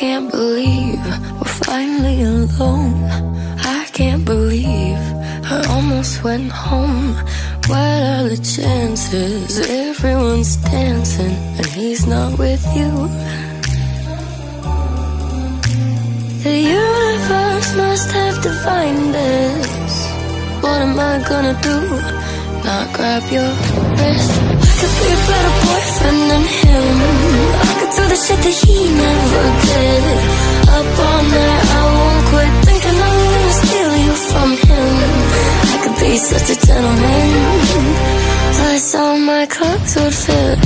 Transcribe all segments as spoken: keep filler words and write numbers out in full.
can't believe we're finally alone. I can't believe I almost went home. What are the chances? Everyone's dancing and he's not with you. The universe must have divined this. What am I gonna do? Not grab your wrist? I could be a better boyfriend than him. I could do the shit that he never did. Up all night, I won't quit thinking I'm gonna steal you from him. I could be such a gentleman, plus all my clothes would fit.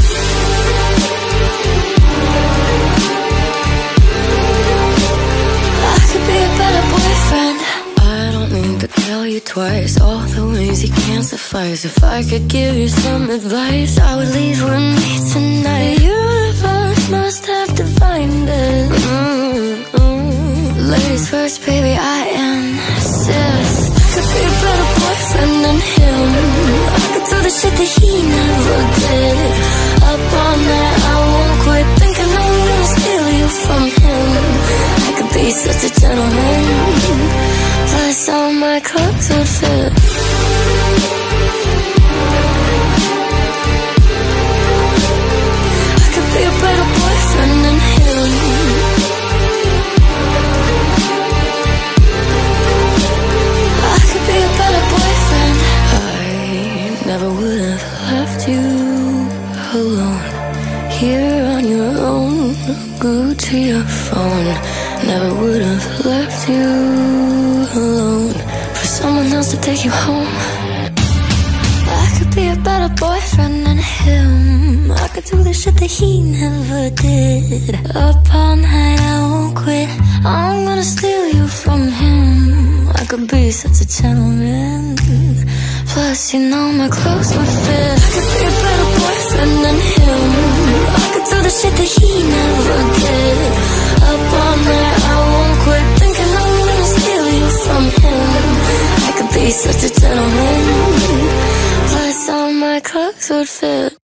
I could be a better boyfriend. I don't need to tell you twice all the ways you can't suffice. If I could give you some advice, I would leave with me tonight. The universe must have divined it. Mm-hmm. Ladies first, baby, I insist. I could be a better boyfriend than him. I could do the shit that he never did. Up all night, I won't quit thinking I'm gonna steal you from him. I could be such a gentleman, plus all my clothes would fit. I could be a better boyfriend than him. I could be a better boyfriend. I never would have left you alone, here on your own. Glued to your phone. Never would have left you alone for someone else to take you home. I could be a better boyfriend than him. I could do the shit that he never did. Up all night, I won't quit. I'm gonna steal you from him. I could be such a gentleman, plus you know my clothes would fit. I could be a better boyfriend than him. I could do the shit that he never did. Up all night, I won't quit thinking I'm gonna steal you from him. I could be such a gentleman, plus all my clothes would fit.